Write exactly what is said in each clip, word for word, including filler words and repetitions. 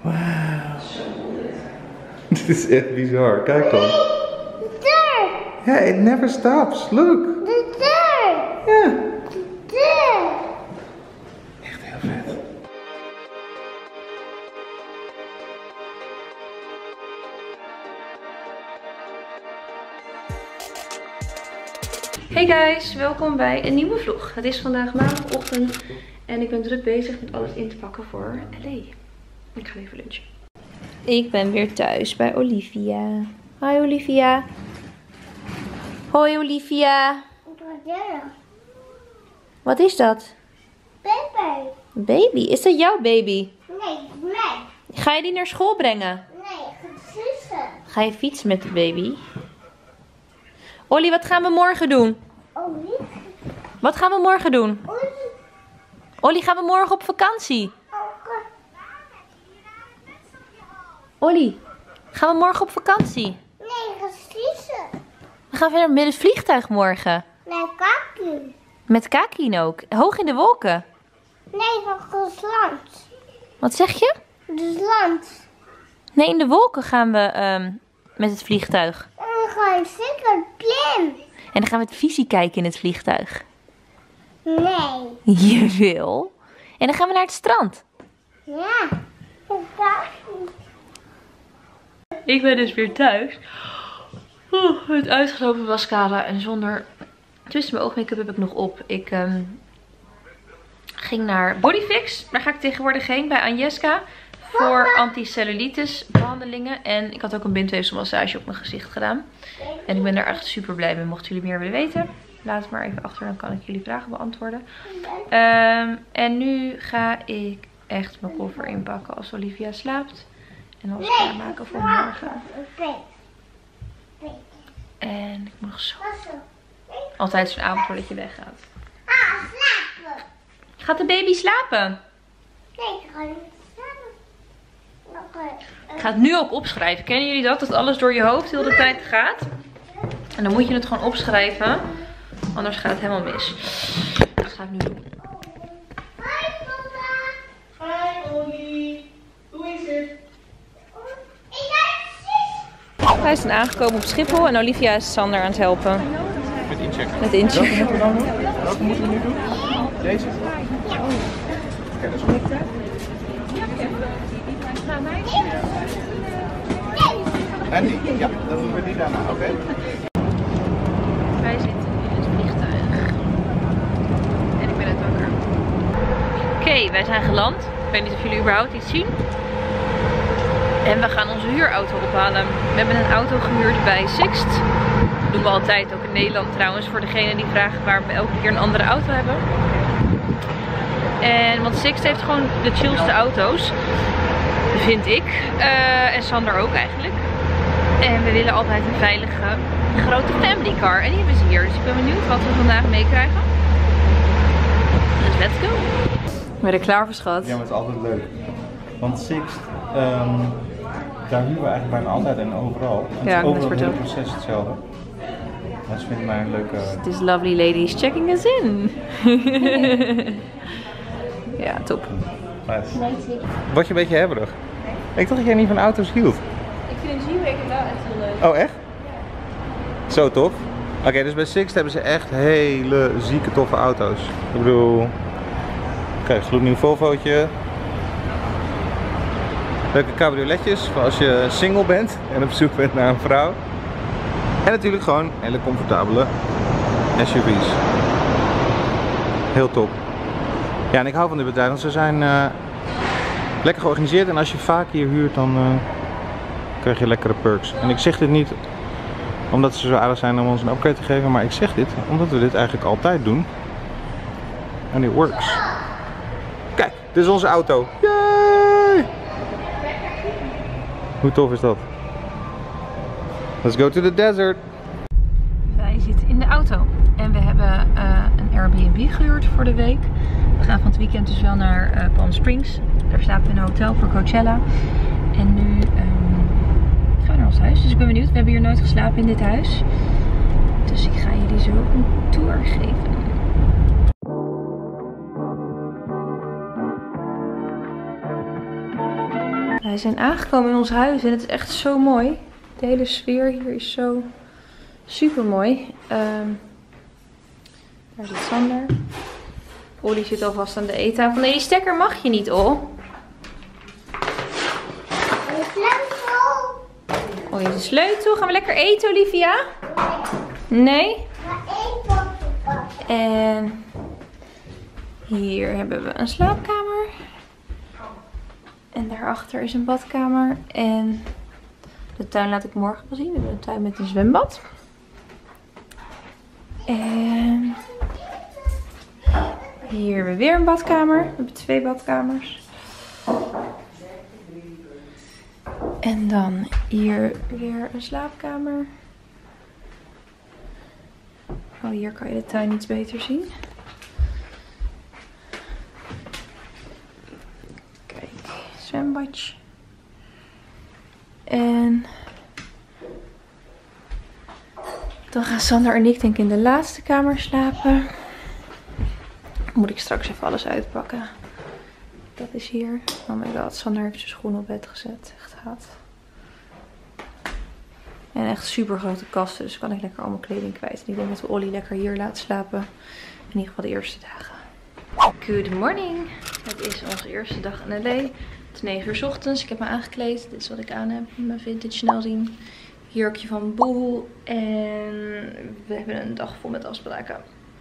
Wauw. Dit is echt bizar. Kijk dan. De deur. Ja, it never stops. Look. De deur. Ja. De deur. Echt heel vet. Hey guys, welkom bij een nieuwe vlog. Het is vandaag maandagochtend en ik ben druk bezig met alles in te pakken voor L A. Ik ga even lunchen. Ik ben weer thuis bij Olivia. Hi Olivia. Hoi Olivia. Wat is dat? Baby. Baby? Is dat jouw baby? Nee, nee. Ga je die naar school brengen? Nee, ik ga fietsen. Ga je fietsen met de baby? Ollie, wat gaan we morgen doen? Oh, niet. Wat gaan we morgen doen? Oh, Ollie, gaan we morgen op vakantie? Ollie, gaan we morgen op vakantie? nee, ik ga fietsen. We gaan verder met het vliegtuig morgen. Nee, kakkie. Met Kakin ook. Hoog in de wolken. Nee, van Rusland. Wat zeg je? Rusland. Nee, in de wolken gaan we um, met het vliegtuig. En dan ga je zeker plan. En dan gaan we televisie kijken in het vliegtuig. Nee. Jawel. En dan gaan we naar het strand. Ja. Een kakkie. Ik ben dus weer thuis. Oeh, met uitgelopen mascara en zonder... Tussen mijn oogmake-up heb ik nog op. Ik um, ging naar Bodyfix. Daar ga ik tegenwoordig heen bij Agnieszka. Voor anticellulitis behandelingen. En ik had ook een bindweefselmassage op mijn gezicht gedaan. En ik ben daar echt super blij mee. Mochten jullie meer willen weten, laat het maar even achter. Dan kan ik jullie vragen beantwoorden. Um, en nu ga ik echt mijn koffer inpakken als Olivia slaapt. En alles klaarmaken voor morgen. En ik moet nog zo... Altijd zo'n avond voordat je weggaat. Ah, slapen. Gaat de baby slapen? Nee, ik ga niet slapen. Nog Ik ga het nu ook opschrijven. Kennen jullie dat? Dat alles door je hoofd heel de tijd gaat. En dan moet je het gewoon opschrijven. Anders gaat het helemaal mis. Dat ga ik nu doen. Hoi, papa. Hi, Ollie. Hoe is het? Ik ga fietsen. Wij zijn aangekomen op Schiphol en Olivia is Sander aan het helpen. Met inchecken. Met inchecken. Welke moeten we dan doen? Welke moeten we nu doen? Deze? Oké, dat is goed. En die? Ja, dan doen we die daarna. Oké. Okay. Wij zitten in het vliegtuig. En ik ben het wakker. Oké, okay, wij zijn geland. Ik weet niet of jullie überhaupt iets zien. En we gaan onze huurauto ophalen. We hebben een auto gehuurd bij Sixt. Dat doen we altijd, ook in Nederland trouwens. Voor degenen die vragen waar we elke keer een andere auto hebben. En, want Sixt heeft gewoon de chillste auto's. Vind ik. Uh, en Sander ook eigenlijk. En we willen altijd een veilige grote family car. En die hebben ze hier. Dus ik ben benieuwd wat we vandaag meekrijgen. Dus let's go. Ben je er klaar voor, schat? Ja, maar het is altijd leuk. Want Sixt, um, daar huren we eigenlijk bijna altijd en overal. En Ja, het is overal het het hele proces hetzelfde. Dat vind ik mij een leuke... Het is lovely ladies checking us in. Ja, top. Nice. Word je een beetje hebberig? Ik dacht dat jij niet van auto's hield. Ik vind een G-Wagon wel echt heel leuk. Oh, echt? Zo tof. Oké, okay, dus bij Sixt hebben ze echt hele zieke toffe auto's. Ik bedoel... Kijk, gloednieuw Volvootje. Leuke cabrioletjes voor als je single bent en op zoek bent naar een vrouw. En natuurlijk gewoon hele comfortabele S U V's. Heel top. Ja, en ik hou van dit bedrijf, want ze zijn uh, lekker georganiseerd. En als je vaak hier huurt, dan uh, krijg je lekkere perks. En ik zeg dit niet omdat ze zo aardig zijn om ons een upgrade te geven, maar ik zeg dit omdat we dit eigenlijk altijd doen. En it works. Kijk, dit is onze auto. Yay! Hoe tof is dat? Let's go to the desert. Wij zitten in de auto en we hebben uh, een Airbnb gehuurd voor de week. We gaan van het weekend dus wel naar uh, Palm Springs. Daar slapen we in een hotel voor Coachella. En nu um, gaan we naar ons huis. Dus ik ben benieuwd. We hebben hier nooit geslapen in dit huis. Dus ik ga jullie zo een tour geven. Wij zijn aangekomen in ons huis en het is echt zo mooi. De hele sfeer hier is zo super mooi. Um, daar zit Sander. Olly zit alvast aan de eettafel. Nee, die stekker mag je niet, Ol. Oh, je de sleutel. Gaan we lekker eten, Olivia? Nee? En hier hebben we een slaapkamer. En daarachter is een badkamer. En de tuin laat ik morgen wel zien. We hebben een tuin met een zwembad. En hier hebben we weer een badkamer. We hebben twee badkamers. En dan hier weer een slaapkamer. Oh, hier kan je de tuin iets beter zien. Kijk, zwembadje. En dan gaan Sander en ik denk ik in de laatste kamer slapen. Moet ik straks even alles uitpakken. Dat is hier. Oh my god, Sander heeft zijn schoenen op bed gezet. Echt haat. En echt super grote kasten, dus kan ik lekker al mijn kleding kwijt. En ik denk dat we Olly lekker hier laten slapen. In ieder geval de eerste dagen. Good morning. Het is onze eerste dag in L A. Het is negen uur 's ochtends. Ik heb me aangekleed. Dit is wat ik aan heb. Mijn vintage snel zien. Jurkje van Bol. En we hebben een dag vol met afspraken.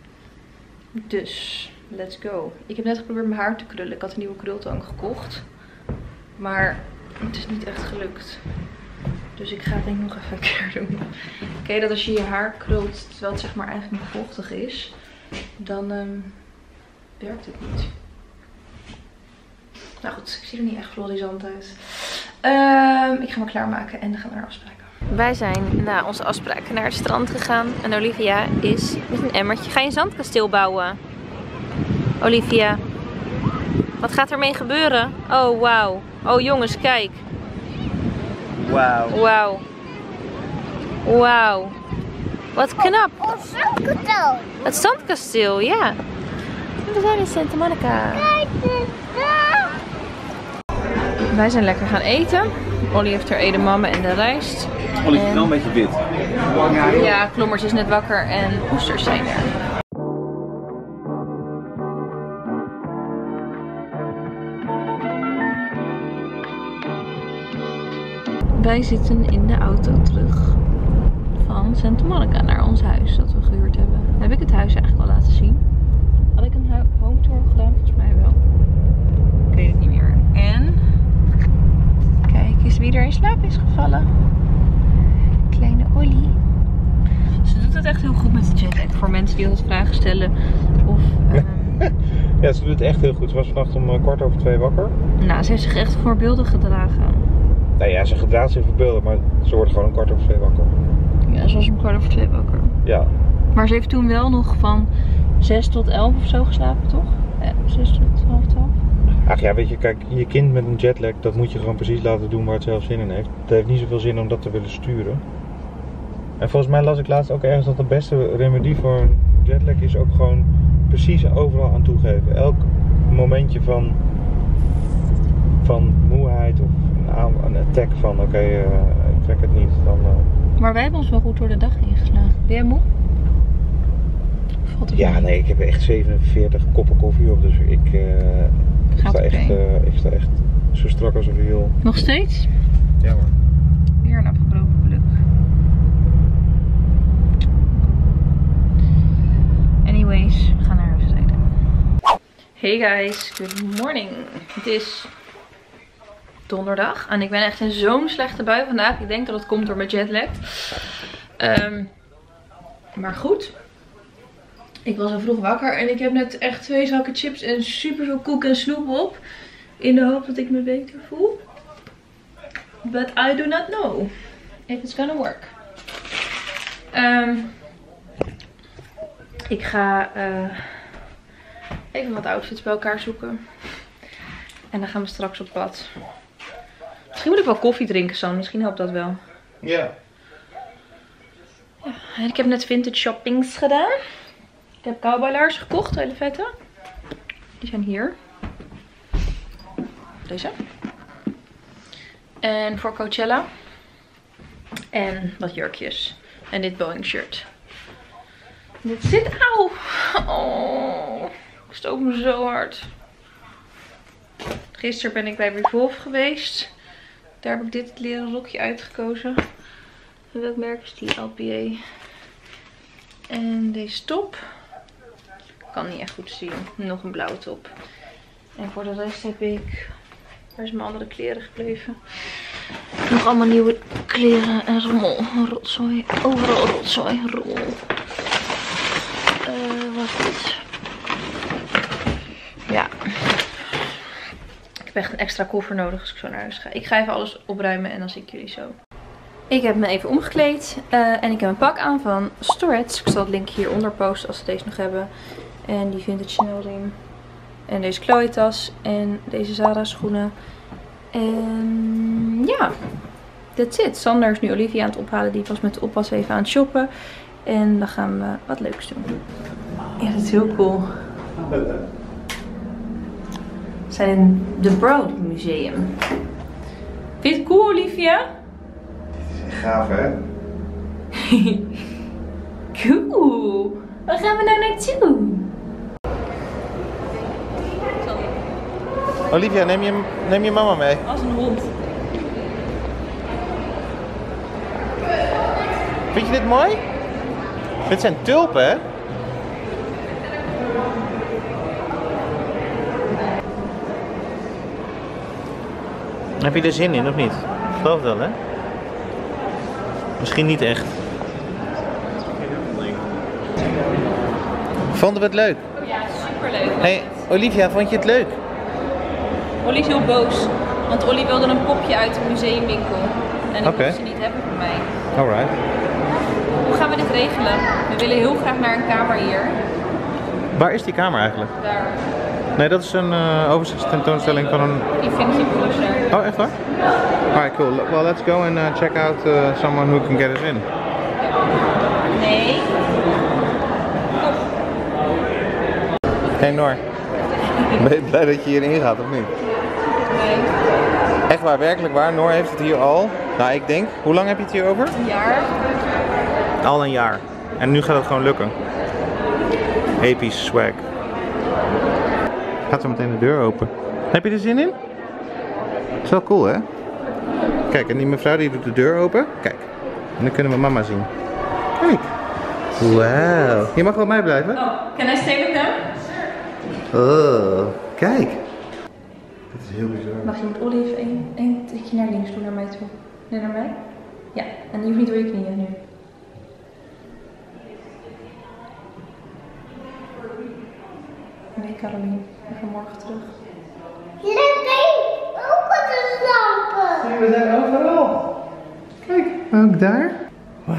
Dus, let's go. Ik heb net geprobeerd mijn haar te krullen. Ik had een nieuwe krultang gekocht. Maar het is niet echt gelukt. Dus ik ga het denk ik nog even een keer doen. Ken je dat als je je haar krult terwijl het zeg maar eigenlijk nog vochtig is, dan um, werkt het niet. Nou goed, ik zie er niet echt florissant uit. Um, ik ga me klaarmaken en dan gaan we naar afspraken. Wij zijn na onze afspraken naar het strand gegaan. En Olivia is met een emmertje. Ga je een zandkasteel bouwen? Olivia. Wat gaat ermee gebeuren? Oh, wauw. Oh jongens, kijk. Wauw. Wauw. Wauw. Wat knap. Het zandkasteel. Het zandkasteel, ja. En we zijn in Santa Monica. Kijk eens daar. Wij zijn lekker gaan eten. Olly heeft er edamame en de rijst. Olly is wel een beetje wit. Ja, Klommers is net wakker en oesters zijn er. Wij zitten in de auto terug van Santa Monica naar ons huis dat we gehuurd hebben. Heb ik het huis eigenlijk al laten zien? Had ik een home tour gedaan? Volgens mij wel. Ik weet het niet meer. En kijk eens wie er in slaap is gevallen. Kleine Olly. Ze doet het echt heel goed met de jetlag. Voor mensen die altijd vragen stellen of... Um... Ja, ze doet het echt heel goed. Ze was vannacht om kwart over twee wakker. Nou, ze heeft zich echt voorbeeldig gedragen. Nou ja, ze gedraagt zich voorbeeldig, maar ze wordt gewoon om kwart over twee wakker. Ja, ze was om kwart over twee wakker. Ja. Maar ze heeft toen wel nog van zes tot elf of zo geslapen, toch? Ja, zes tot half twaalf. Ach ja, weet je, kijk, je kind met een jetlag, dat moet je gewoon precies laten doen waar het zelf zin in heeft. Het heeft niet zoveel zin om dat te willen sturen. En volgens mij las ik laatst ook ergens dat de beste remedie voor een jetlag is ook gewoon precies overal aan toegeven. Elk momentje van, van moeheid of een, een attack van oké, okay, uh, ik trek het niet, dan... Uh... Maar wij hebben ons wel goed door de dag ingeslagen. Ben jij moe? Valt het ja, mee? nee, ik heb echt zevenenveertig koppen koffie op, dus ik, uh, ik, sta okay. echt, uh, ik sta echt zo strak als een viool. Nog steeds? Ja hoor. Weer een afgebroken geluk. Anyways, we gaan naar huis rijden. Hey guys, good morning. Het is donderdag en ik ben echt in zo'n slechte bui vandaag. Ik denk dat het komt door mijn jetlag. Um, maar goed. Ik was al vroeg wakker en ik heb net echt twee zakken chips en super veel koek en snoep op. In de hoop dat ik me beter voel. But I do not know if it's gonna work. Um, ik ga uh, even wat outfits bij elkaar zoeken. En dan gaan we straks op pad. Misschien moet ik wel koffie drinken, Sam. Misschien helpt dat wel. Ja. Ja, en ik heb net vintage shoppings gedaan. Ik heb cowboylaars gekocht, hele vette. Die zijn hier. Deze. En voor Coachella. En wat jurkjes. En dit Boeing shirt. Dit zit, auw. Oh, ik stoot me zo hard. Gisteren ben ik bij Revolve geweest. Daar heb ik dit leren rokje uitgekozen. En welk merk is die? L P A. En deze top. Ik kan niet echt goed zien. Nog een blauwe top. En voor de rest heb ik... Waar is mijn andere kleren gebleven? Nog allemaal nieuwe kleren en rommel. Rotzooi. Overal rotzooi. Rommel. Uh, wat is dit? Ja. Ik heb echt een extra koffer nodig als ik zo naar huis ga. Ik ga even alles opruimen en dan zie ik jullie zo. Ik heb me even omgekleed. Uh, en ik heb een pak aan van Storets. Ik zal het linkje hieronder posten als ze deze nog hebben. En die vintage Chanel ring. En deze Chloe tas. En deze Zara schoenen. En ja, that's it. Sander is nu Olivia aan het ophalen. Die was met de oppas even aan het shoppen. En dan gaan we wat leuks doen. Ja, dat is heel cool. We zijn in The Broad Museum. Vind je het cool, Olivia? Dit is gaaf, hè? Cool. Waar gaan we nou naartoe? Olivia, neem je, neem je mama mee. Als een hond. Vind je dit mooi? Dit zijn tulpen, hè? Heb je er zin in of niet? Ik geloof wel, hè? Misschien niet echt. Vonden we het leuk? Ja, superleuk. Hey, Olivia, vond je het leuk? Ollie is heel boos. Want Ollie wilde een popje uit de museumwinkel. En ik Oké. mocht ze niet hebben voor mij. Alright. Hoe gaan we dit regelen? We willen heel graag naar een kamer hier. Waar is die kamer eigenlijk? Daar. Nee, dat is een uh, overzichtstentoonstelling van een... Die vind je closer. Oh, echt waar? Alright, cool. Well, let's go and uh, check out uh, someone who can get us in. Nee. Hey Noor. Ben je blij dat je hierin gaat of niet? Nee. Echt waar, werkelijk waar. Noor heeft het hier al. Nou, ik denk. Hoe lang heb je het hier over? Een jaar. Al een jaar. En nu gaat het gewoon lukken. Episch swag. Gaat zo meteen de deur open. Heb je er zin in? Is wel cool, hè? Kijk, en die mevrouw die doet de deur open. Kijk. En dan kunnen we mama zien. Kijk. Wauw. Je mag wel bij blijven. Oh, can I stay with them? Oh, kijk. Dit is heel bizar. Mag je met Ollie even één, één tikje naar links doen, naar mij toe? Nee, naar mij? Ja, en je hoeft niet door je knieën nu. Nee, Caroline. Ik ga morgen terug. Lekker, ook wat een lampen. We zijn overal. Kijk, ook daar. Wauw.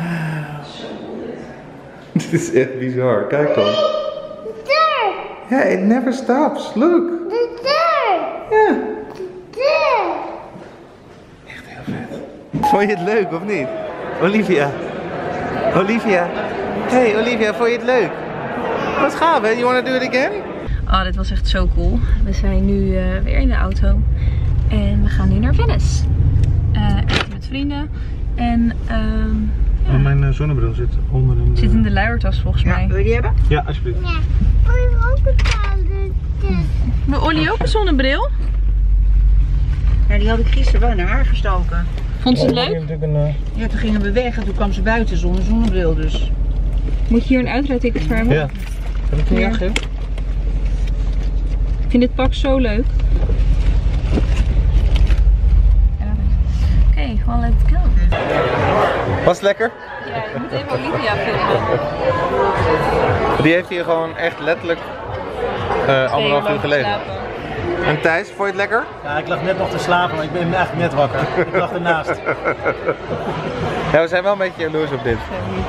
Dit is echt bizar. Kijk dan. Daar, Ja, it never stops. Look. daar, Ja. daar. Echt heel vet. Vond je het leuk of niet? Olivia. Olivia. Hey Olivia, vond je het leuk? Wat gaaf, hè? You wanna do it again? Oh, dit was echt zo cool. We zijn nu uh, weer in de auto. En we gaan nu naar Venice. Uh, eten met vrienden. En um, ja. Oh, mijn uh, zonnebril zit onder een... Zit in de luiertas volgens mij. Wil je die hebben? Ja, alsjeblieft. Ja, oh, ook een koude. Wil Ollie ook een zonnebril? Ja, die had ik gisteren wel in haar haar gestoken. Vond ze het leuk? Natuurlijk een, uh... Ja, toen gingen we weg en toen kwam ze buiten zonder zonnebril dus. Moet je hier een uitrijdticket voor hebben? Ja. Heb ik Ja. niet echt, Ik vind dit pak zo leuk. Oké, okay, well let's go. Was het lekker? Ja, je moet even Olivia filmen. Die heeft hier gewoon echt letterlijk uh, anderhalf uur gelegen. En Thijs, vond je het lekker? Ja, ik lag net nog te slapen, maar ik ben eigenlijk net wakker. Ik lag ernaast. Ja, we zijn wel een beetje jaloers op dit.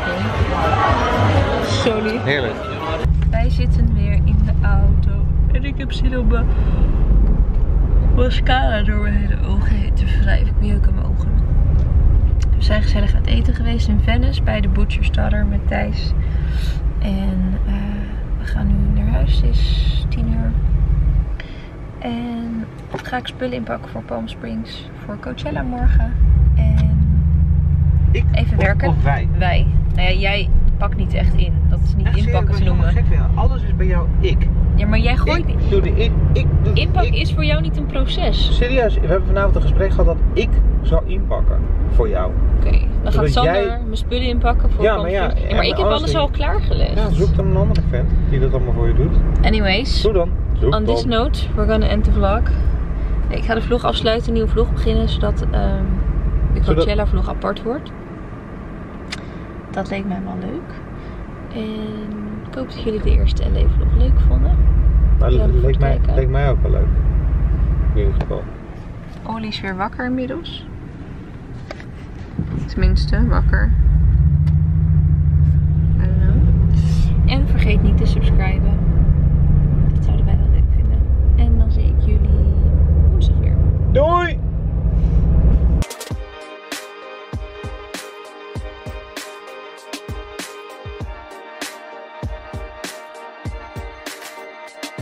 Zo lief. Heerlijk. Wij zitten weer in de auto. En ik heb zin om mijn mascara door mijn hele ogen heen te wrijven. Ik beuk aan mijn ogen. We zijn gezellig aan het eten geweest in Venice bij de Butcher's Daughter met Thijs. En uh, we gaan nu naar huis. Het is tien uur. En ga ik spullen inpakken voor Palm Springs. Voor Coachella morgen. En Ik? even werken. Of wij? Wij. Nou ja, jij pakt niet echt in. Dat is niet inpakken te noemen. Gek, ja. Alles is bij jou ik. Ja, maar jij gooit niet. Ik doe de ik. ik doe de Inpak ik. is voor jou niet een proces. Serieus, we hebben vanavond een gesprek gehad dat ik zou inpakken voor jou. Oké, okay, dan gaat Zodat Sander jij... mijn spullen inpakken voor Ja, Palm maar ja, Springs. ja, maar ik maar heb alles alles niet. al klaargelegd. Ja, zoek dan een andere vent die dat allemaal voor je doet. Anyways, Doe dan. Zoek on this dan. note, we're gonna end the vlog. Nee, ik ga de vlog afsluiten, een nieuwe vlog beginnen, zodat um, de Coachella vlog apart wordt. Dat leek mij wel leuk. En ik hoop dat jullie de eerste L A vlog leuk vonden. Nou, Ja, leek, leuk mij, kijken. leek mij ook wel leuk. In ieder geval. Ollie is weer wakker inmiddels. Tenminste, wakker. I don't know. En vergeet niet te subscriben. Dat zouden wij wel leuk vinden. En dan zie ik jullie woensdag weer. Doei!